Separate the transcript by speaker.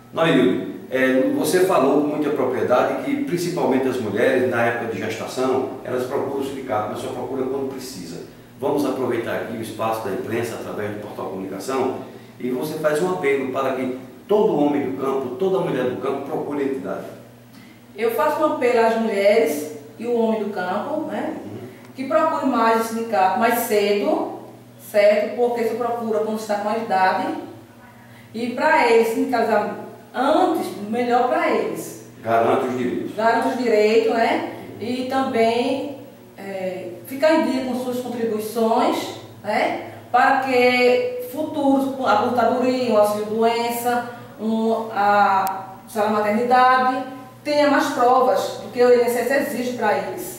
Speaker 1: Norildo, você falou com muita propriedade que principalmente as mulheres, na época de gestação, elas procuram o sindicato, mas só procuram quando precisa. Vamos aproveitar aqui o espaço da imprensa através do Portal Comunicação e você faz um apelo para que todo homem do campo, toda mulher do campo procure a entidade.
Speaker 2: Eu faço um apelo às mulheres e o homem do campo, né, que procure mais o sindicato mais cedo, certo? Porque se procura quando está com a idade. E para eles sindicalizar antes, melhor para eles.
Speaker 1: Garante os direitos.
Speaker 2: Garante os direitos, né? E também ficar em dia com suas contribuições, né? Para que futuros, a aposentadoria, o auxílio-doença, a salário maternidade, tenha mais provas do que o INSS exige para eles.